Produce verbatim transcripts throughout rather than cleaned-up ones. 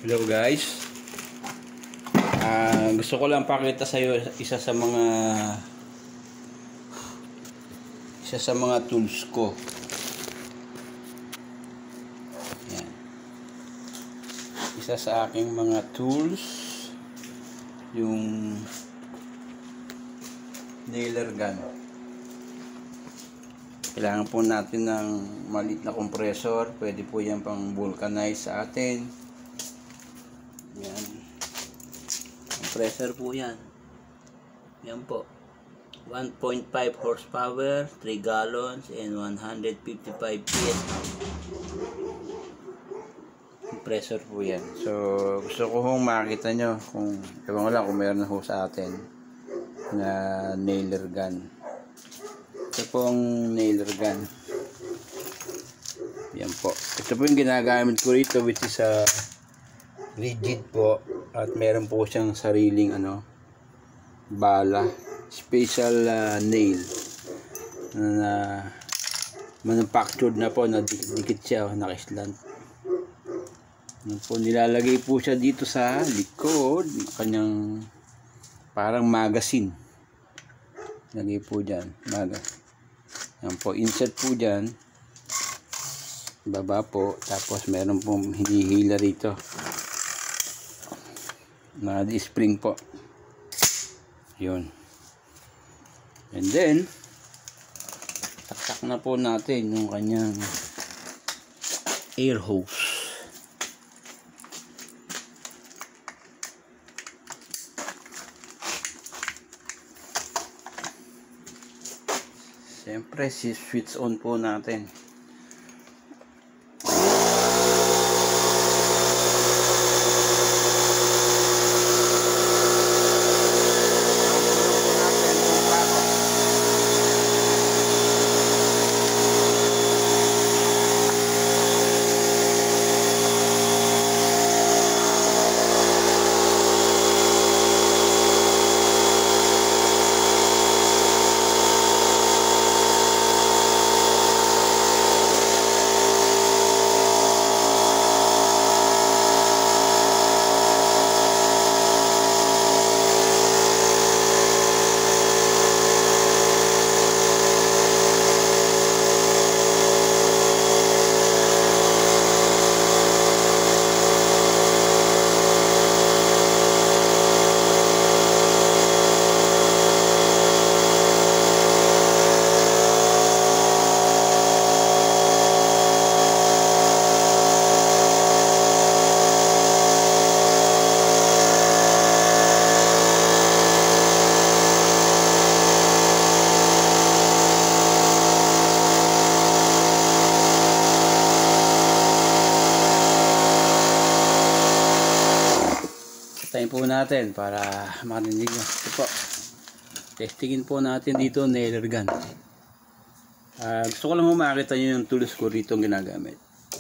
Hello guys. Uh, gusto ko lang pakita sa iyo isa sa mga isa sa mga tools ko. Yan. Isa sa aking mga tools yung nailer gun. Kailangan po natin ng maliit na compressor. Pwede po yan pang vulcanize sa atin. Yan. Compressor po yan. Yan po. one point five horsepower, three gallons, and one hundred fifty-five P S I. Compressor po yan. So, gusto ko hong makita nyo kung, ewan ko lang kung meron na ho sa atin na nailer gun. Ito pong nailer gun. Yan po. Ito po yung ginagamit ko rito, which is a uh, rigid po, at meron po siyang sariling ano bala, special uh, nail na manufactured na po, na dikit-dikit siya, nakislant. Yan po, nilalagay po siya dito sa likod, kanyang parang magazine. Lagay po dyan, magazine. Yan po, insert po dyan, baba po, tapos meron pong hinihila rito na spring po. Yun. And then taktak na po natin yung kanyang air hose. Siyempre, si switch on po natin. Tayin po natin para marinig nyo. Ito po, testingin po natin dito nailer gun. Uh, gusto ko lang makita nyo yung tools ko rito ginagamit.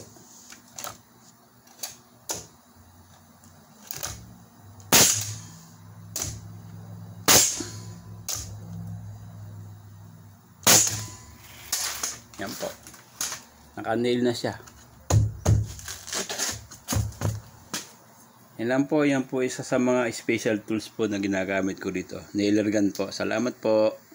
Yan po, naka-nail na siya. Yan lang po, yan po isa sa mga special tools po na ginagamit ko dito. Nailer gun po. Salamat po.